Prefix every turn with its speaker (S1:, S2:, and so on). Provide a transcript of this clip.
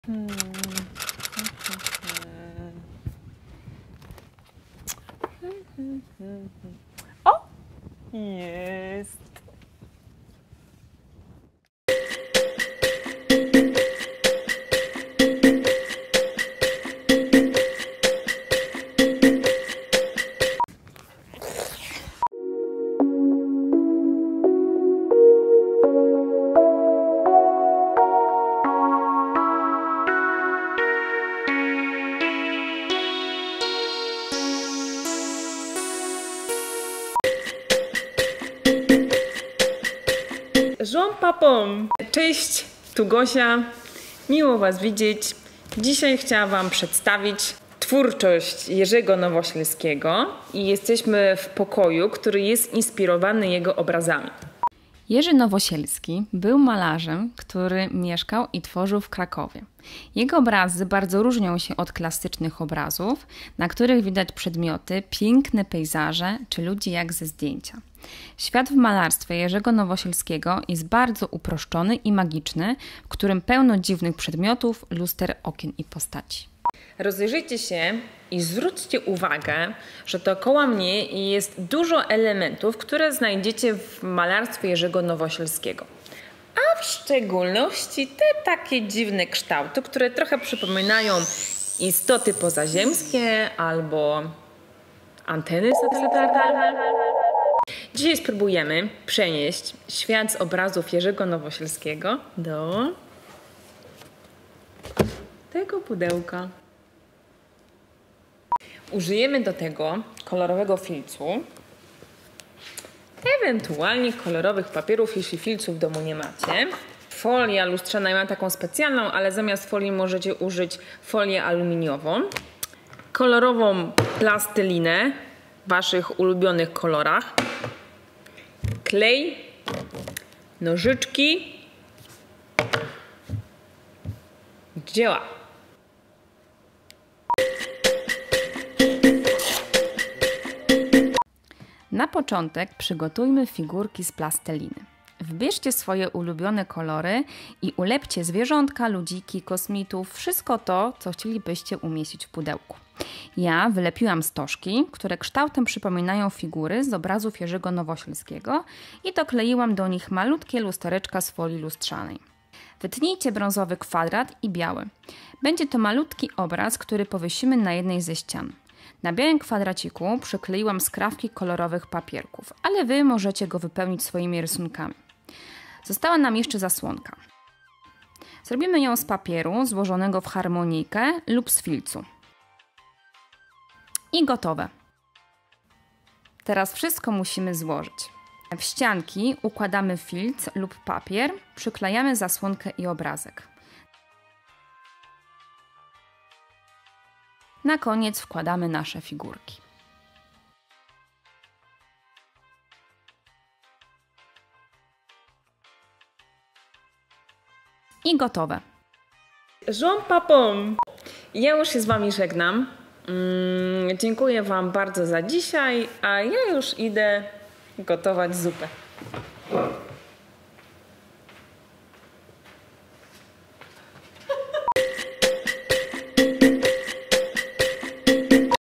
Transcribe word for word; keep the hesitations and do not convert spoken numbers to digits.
S1: Hmm. O! Jest! Żon papom! Cześć, tu Gosia. Miło Was widzieć. Dzisiaj chciałam Wam przedstawić twórczość Jerzego Nowosielskiego i jesteśmy w pokoju, który jest inspirowany jego obrazami.
S2: Jerzy Nowosielski był malarzem, który mieszkał i tworzył w Krakowie. Jego obrazy bardzo różnią się od klasycznych obrazów, na których widać przedmioty, piękne pejzaże czy ludzi jak ze zdjęcia. Świat w malarstwie Jerzego Nowosielskiego jest bardzo uproszczony i magiczny, w którym pełno dziwnych przedmiotów, luster, okien i postaci.
S1: Rozejrzyjcie się i zwróćcie uwagę, że dookoła mnie jest dużo elementów, które znajdziecie w malarstwie Jerzego Nowosielskiego. A w szczególności te takie dziwne kształty, które trochę przypominają istoty pozaziemskie albo anteny satelitarne. Dzisiaj spróbujemy przenieść świat z obrazów Jerzego Nowosielskiego do tego pudełka. Użyjemy do tego kolorowego filcu, ewentualnie kolorowych papierów, jeśli filcu w domu nie macie. Folia lustrzana, ja mam taką specjalną, ale zamiast folii możecie użyć folię aluminiową. Kolorową plastylinę w Waszych ulubionych kolorach. Klej, nożyczki, dzieła.
S2: Na początek przygotujmy figurki z plasteliny. Wybierzcie swoje ulubione kolory i ulepcie zwierzątka, ludziki, kosmitów, wszystko to, co chcielibyście umieścić w pudełku. Ja wylepiłam stożki, które kształtem przypominają figury z obrazów Jerzego Nowosielskiego i dokleiłam do nich malutkie lustereczka z folii lustrzanej. Wytnijcie brązowy kwadrat i biały. Będzie to malutki obraz, który powiesimy na jednej ze ścian. Na białym kwadraciku przykleiłam skrawki kolorowych papierków, ale Wy możecie go wypełnić swoimi rysunkami. Została nam jeszcze zasłonka. Zrobimy ją z papieru złożonego w harmonijkę lub z filcu. I gotowe. Teraz wszystko musimy złożyć. W ścianki układamy filc lub papier, przyklejamy zasłonkę i obrazek. Na koniec wkładamy nasze figurki. I gotowe.
S1: Żon papom! Ja już się z Wami żegnam. Mm, dziękuję Wam bardzo za dzisiaj, a ja już idę gotować zupę.